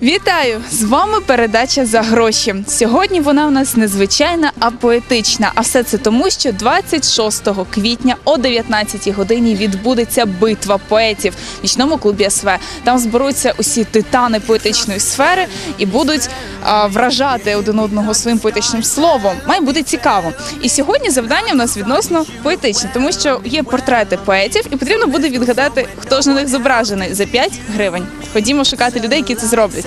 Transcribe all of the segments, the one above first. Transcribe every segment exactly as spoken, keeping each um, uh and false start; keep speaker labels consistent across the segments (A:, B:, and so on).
A: Вітаю! З вами передача «За гроші». Сьогодні вона у нас незвичайна, а поетична. А все це тому, що двадцять шостого квітня о дев'ятнадцятій годині відбудеться битва поетів в нічному клубі ес ве. Там зберуться усі титани поетичної сфери і будуть а, вражати один одного своїм поетичним словом. Має бути цікаво. І сьогодні завдання в нас відносно поетичне, тому що є портрети поетів і потрібно буде відгадати, хто ж на них зображений за п'ять гривень. Ходімо шукати людей, які це зроблять.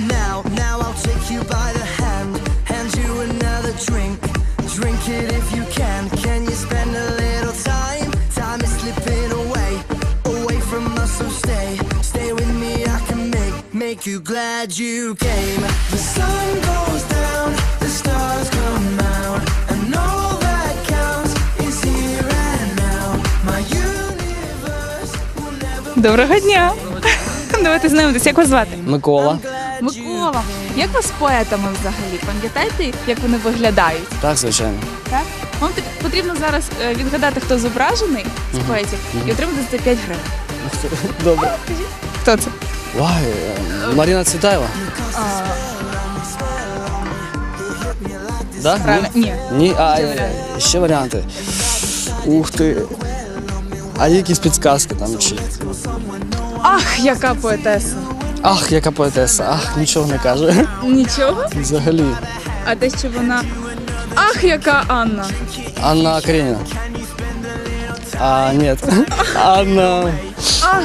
B: Make you glad you came. The sun goes down, the stars come out, and all that counts is here and now. My universe will never.
A: Доброго дня! Давайте знайомитися. Як вас звати?
C: Микола.
A: Микола. Як ви з поетами взагалі? Пам'ятаєте, як вони виглядають?
C: Так, звичайно.
A: Так? Вам потрібно зараз е, відгадати, хто зображений з поетів, і отримати за це п'ять гривень.
C: Добре.
A: Хто це?
C: Вай, Марина Цветаева. Да?
A: Правильно? Ні.
C: Ні? А,
A: Ще варіанти.
C: ще варіанти. Ух ти. А є якісь підказки там чи?
A: Ах, яка поетеса!
C: Ах, яка поетеса. Ах, нічого не каже.
A: Нічого?
C: Взагалі.
A: А те, що вона... Ах, яка Анна!
C: Анна Каренина. А, ні. Анна.
A: Ах!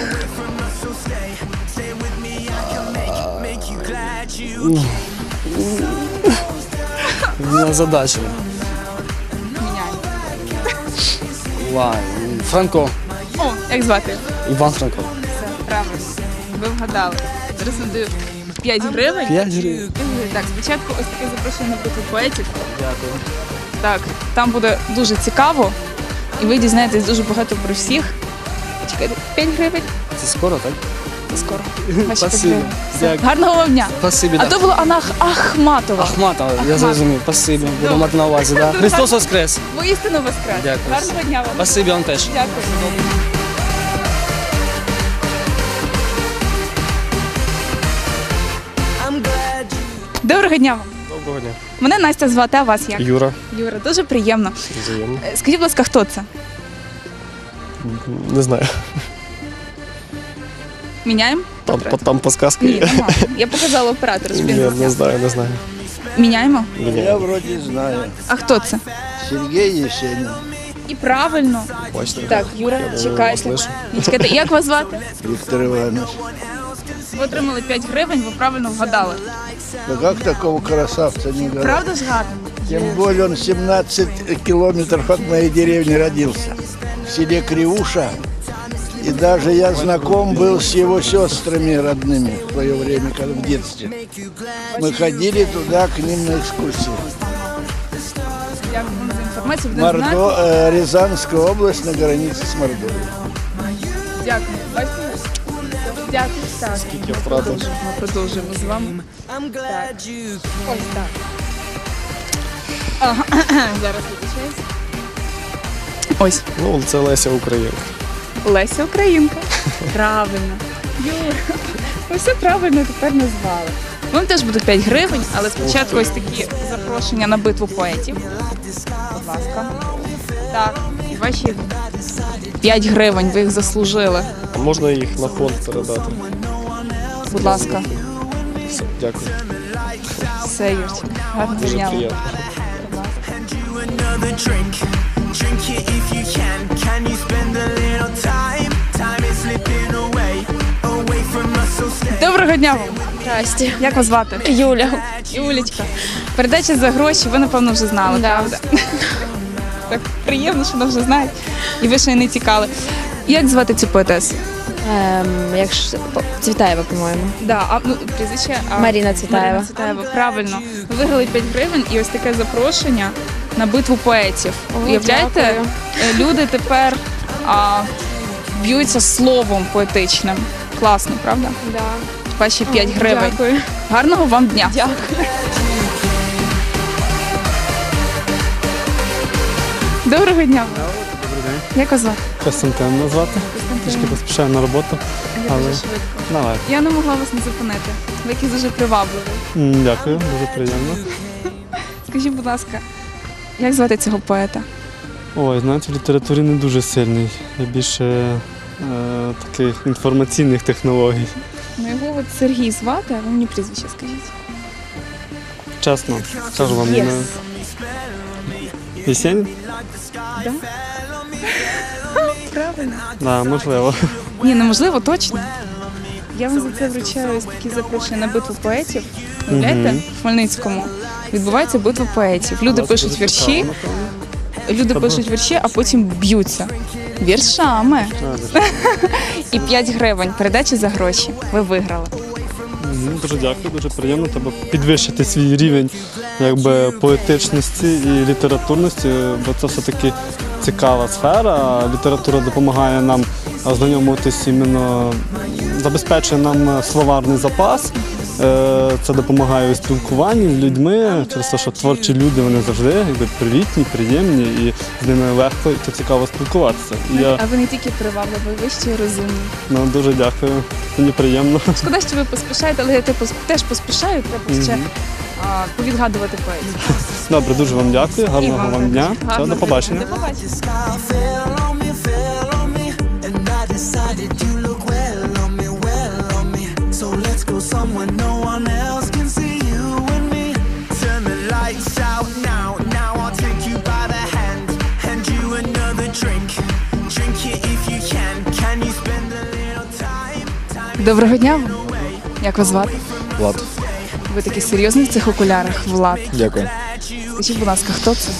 C: Мене задача.
A: Міняємо.
C: Вай. Франко.
A: О, як звати?
C: Іван Франко.
A: Все, правильно. Ви вгадали. Зараз вам даю п'ять гривень.
C: П'ять гривень.
A: Так, спочатку ось таке запрошення на битву поетів.
C: Дякую.
A: Так, там буде дуже цікаво, і ви дізнаєтесь дуже багато про всіх. Чекайте, п'ять гривень.
C: Це скоро, так?
A: Це скоро. Ваші п'ять
C: Спасибо.
A: гривень. Все.
C: Дякую.
A: Гарного вам дня.
C: Спасибі,
A: А
C: да.
A: то була Анна Ахматова.
C: Ахматова, я зрозумів. Спасибі. Буду
A: Добре.
C: мати на увазі, да.
A: Дуже
C: Христос
A: гарно.
C: воскрес.
A: Воістину воскрес.
C: Дякую.
A: Гарного дня вам.
C: Спасибі вам теж.
A: Дякую.
B: I'm glad you.
A: Доброго дня вам.
D: Доброго дня.
A: Мене Настя звати, а вас як?
D: Юра.
A: Юра, дуже приємно.
D: Взаємно.
A: Е, Скажіть, будь ласка, хто це?
D: Не знаю.
A: Міняємо?
D: Там,
A: Портрет?
D: там подсказки
A: Ні,
D: є.
A: немає. Я показала оператору, щоб
D: Ні,
A: він
D: не
A: зняв.
D: знаю, не знаю.
A: Міняємо?
E: Я вроде знаю.
A: А хто це?
E: Сергей Есенин.
A: І правильно.
D: Бачите?
A: Так, Юра,
D: Я вас
A: чекайте.
D: слышу.
A: Ні, чекайте. Як вас звати?
E: Виктор Иванович.
A: Ви отримали п'ять гривень, ви правильно вгадали.
E: Да как такого красавца не говорят?
A: Правда ж гарно?
E: Тем более он семнадцать километров от моей деревни родился. В селе Кривуша. И даже я знаком был с его сестрами родными в свое время, когда в детстве. Мы ходили туда к ним на экскурсию.
A: Дякую вам за інформацію. Будемо знати.
E: Мордо, э, Рязанская область на границе с Мордовией.
A: Дякую. Бачите? Дякую. Так.
D: Я втратив.
A: Ми продовжуємо з вами.
B: I'm glad you.
A: Ось так. Ага. Зараз вибачаюсь. Ось.
D: Ну, це Леся Українка.
A: Леся Українка. Правильно. Юра, ви все правильно тепер назвали. Вам теж будуть п'ять гривень, але спочатку ось такі запрошення на битву поетів. Будь ласка. Так, і ваші п'ять гривень, ви їх заслужили.
D: А можна їх на фонд передати?
A: Будь ласка.
D: Все, дякую.
A: Все, Юрчик. Гарного
D: Дуже
A: дня вам.
D: приємно.
B: You another drink. Drink it if you can. Can you spend a little time? Time is slipping away. Away from us, so stay.
A: Доброго дня вам.
F: Здрасте.
A: Як вас звати?
F: Юля.
A: Юлічка. Передача «За гроші» ви, напевно, вже знали,
F: Да.
A: правда? Так приємно, що вона вже знає. І ви ще й не тікали. Як звати цю поетесу?
F: Ем, якщо Цвітаєва, по-моєму.
A: Да, а, ну, прізвище, а,
F: Маріна Цвітаєва.
A: Маріна Цвітаєва, правильно. Ви виграли п'ять гривень і ось таке запрошення на битву поетів.
F: О,
A: Уявляєте,
F: дякую.
A: е, люди тепер а, б'ються словом поетичним. Класно, правда?
F: Да.
A: Ваші п'ять гривень.
F: Дякую.
A: Гарного вам дня.
F: Дякую.
A: Доброго дня.
D: Добрий день.
A: Як вас звати?
D: Костянтин назвати?
A: Костянтин.
G: трішки поспішаю на роботу.
A: Я
G: Але-
A: дуже швидко.
G: Давай.
A: Я не могла вас не зупинити. Ви якийсь дуже привабливий.
G: М, Дякую, дуже приємно.
A: Скажіть, будь ласка, як звати цього поета?
G: Ой, знаєте, в літературі не дуже сильний. Я більше е, таких інформаційних технологій.
A: Ну, його от Сергій звати, а ви мені прізвище скажіть.
G: Чесно, скажу вам.
A: Єс.
G: не- Єсенін?
A: Правильно.
G: Да, можливо.
A: Ні, неможливо, точно. Я вам за це вручаю ось такі запрошення на битву поетів. Уявляєте,
G: Мгм.
A: в Хмельницькому відбувається битва поетів. Люди пишуть
G: Дуже
A: вірші,
G: цікаво, напевно.
A: люди пишуть вірші, а потім б'ються. Віршами.
G: А, за що?
A: І п'ять гривень. Передачі за гроші. Ви виграли.
G: Мгм, Дуже дякую, дуже приємно. Треба підвищити свій рівень якби, поетичності і літературності, бо це все-таки цікава сфера. Література допомагає нам ознайомитись іменно, забезпечує нам словарний запас. Е, Це допомагає у спілкуванні з людьми, через те, що творчі люди вони завжди якби, привітні, приємні і з ними легко та цікаво спілкуватися. І я
A: А ви не тільки привабливі, ви ще й розумні.
G: ну, дуже дякую, мені приємно.
A: Шкода, що ви поспішаєте, але я типу, теж поспішаю, треба ще
G: Мгм.
A: а, повідгадувати поезію.
G: Добре, дуже вам дякую,
A: І
G: гарного вам
A: також.
G: дня. Все,
A: Гарного
G: до побачення.
A: До побачення.
B: Style fell on me, fell on me, and I decided you look well on me, well on me. So let's go somewhere no one else can see you and me. Turn the lights out now, now I'll take you by the hand, hand you another drink. Drink it if you can. Can you spend a little time? Time
A: Доброго дня вам. Як вас звати?
H: Влад,
A: Ви такий серйозний в цих окулярах, Влад.
H: дякую.
A: Скажіть, будь ласка, хто це?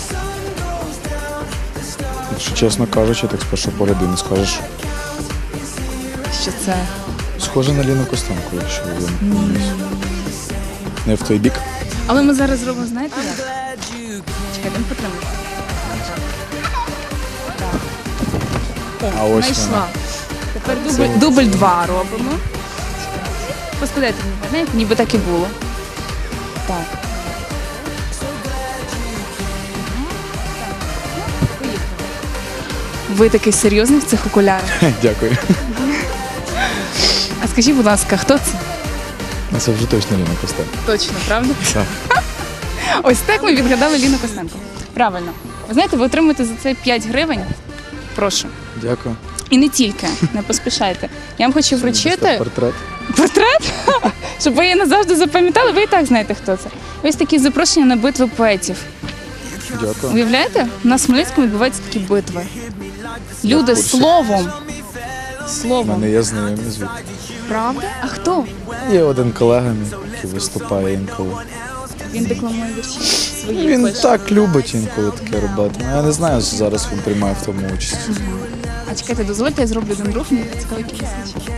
H: Якщо чесно кажучи, так з першого погляду не скажеш.
A: Що це?
H: Схоже на Ліну Костенко, якщо ви не в той бік.
A: Але ми зараз зробимо, знаєте як? Чекайте, не потримайте.
H: А ось
A: Знайшла.
H: вона.
A: Тепер дубль, дубль два робимо. Поскладайте мені гарненько, ніби так і було. Так. Ви такий серйозний в цих окулярах.
H: Дякую.
A: А скажіть, будь ласка, хто це?
H: Ну, це вже точно Ліна Костенко.
A: Точно, правда?
H: Так.
A: Ось так ми відгадали Ліну Костенко. Правильно. Ви знаєте, ви отримуєте за це п'ять гривень. Прошу.
H: Дякую.
A: І не тільки, не поспішайте. Я вам хочу вручити
H: Портрет.
A: портрет, щоб ви її назавжди запам'ятали. Ви і так знаєте, хто це. Ось такі запрошення на битви поетів.
H: Дякую.
A: Уявляєте? У нас в Хмельницькому відбуваються такі битви. Люди
H: курсі.
A: словом.
H: У
A: Словом.
H: мене є знайомі звідти.
A: Правда? А хто?
H: Є один колега мій, який виступає інколи.
A: Він декламує вірші свої.
H: Він
A: пише.
H: так любить інколи таке робити. Ну, я не знаю, зараз він приймає в тому участь.
A: А чекайте, дозвольте, я зроблю один рух, мені цікаво, який визначить.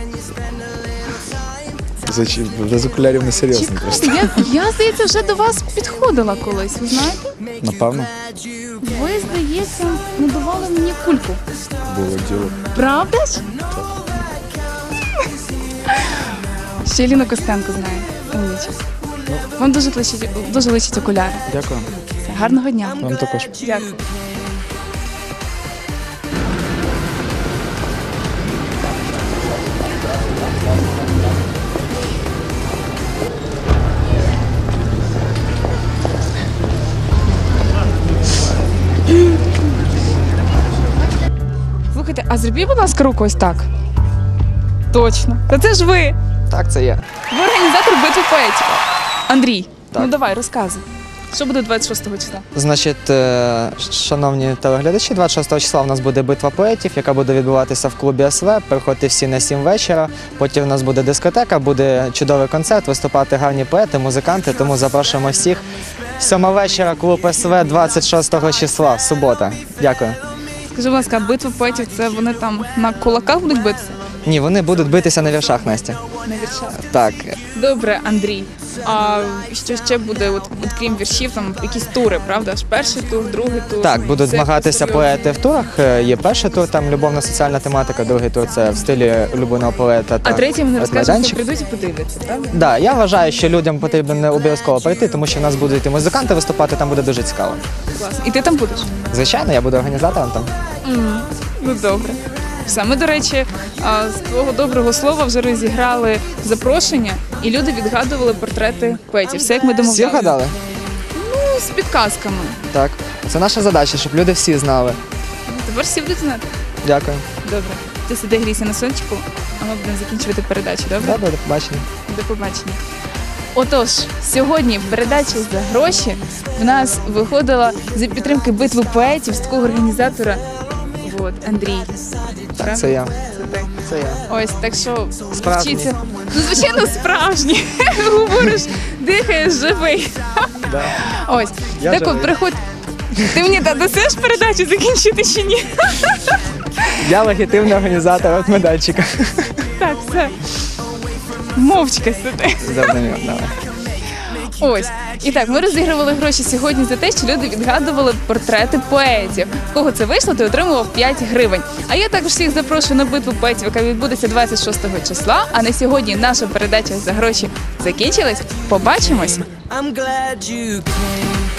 H: Зачем? Без окулярів не серйозно просто.
A: Чекайте, я, я, здається, вже до вас підходила колись, ви знаєте?
H: Напевно,
A: Ви, здається, надавали мені кульку.
H: було діло.
A: Правда ж? Ще Ліну Костенко знає. Умнічок. Вам дуже личить, дуже личить окуляри.
H: Дякую.
A: Все, гарного дня.
H: Вам також.
A: Дякую. Слухайте, а зробіть, будь ласка, руку ось так. Точно. Та це ж ви.
I: Так, це є.
A: Ви організатор битви поетів. Андрій,
I: Так.
A: ну давай, розказуй. Що буде двадцять шостого числа?
I: Значить, е, шановні телеглядачі, двадцять шостого числа у нас буде битва поетів, яка буде відбуватися в клубі СВ. Приходьте всі на сім вечора. Потім у нас буде дискотека, буде чудовий концерт, виступати гарні поети, музиканти. Тому запрошуємо всіх. Сьома вечора, клуб СВ, двадцять шостого числа, субота. Дякую.
A: Скажи, будь ласка, битва поетів, це вони там на кулаках будуть битися?
I: Ні, вони будуть битися на віршах, Настя.
A: На віршах.
I: Так,
A: Добре, Андрій. А що ще буде, от, от крім віршів, там якісь тури, правда? Ж перший тур, другий тур.
I: так, будуть
A: Це
I: змагатися
A: серйозно.
I: поети в турах. Е, Є перший тур, там любовна соціальна тематика, другий тур це в стилі улюбленого поета.
A: А
I: та
A: третій вони розкажуть, що
I: майданчик.
A: прийдуть і подивляться, правда?
I: Да, я вважаю, що людям потрібно не обов'язково прийти, тому що в нас будуть і музиканти виступати, там буде дуже цікаво.
A: Клас. І ти там будеш?
I: Звичайно, я буду організатором там.
A: Ну добре. Все, ми, до речі, а, з твого доброго слова вже розіграли запрошення, і люди відгадували портрети поетів. Все, як ми
I: Всі
A: домовлялися.
I: вгадали?
A: Ну, з підказками.
I: Так. Це наша задача, щоб люди всі знали.
A: Ну, тепер всі будуть знати.
I: Дякую.
A: Добре. Ти сиди грійся на сонечку, а ми будемо закінчувати передачу, добре?
I: Добре, до побачення.
A: До побачення. Отож, сьогодні в передачі «За гроші» в нас виходила за підтримки битви поетів з такого організатора от, Андрій. Правда?
I: Це я.
A: Це ти.
I: Це я.
A: Ось, так що
I: Справжній.
A: вчіться. Ну, звичайно, справжній. Говориш, дихаєш, живий.
I: Да.
A: Ось.
I: Я
A: так
I: живий.
A: от, приходь. Ти мені дасиш передачу закінчити чи ні?
I: Я легітимний організатор от медальчика.
A: Так, все. Мовчки сиди.
I: Завдання, давай.
A: Ось. І так, ми розігрували гроші сьогодні за те, що люди відгадували портрети поетів. В кого це вийшло, ти отримував п'ять гривень. А я також всіх запрошую на битву поетів, яка відбудеться двадцять шостого числа. А на сьогодні наша передача «За гроші» закінчилась. Побачимось!
B: I'm glad you came.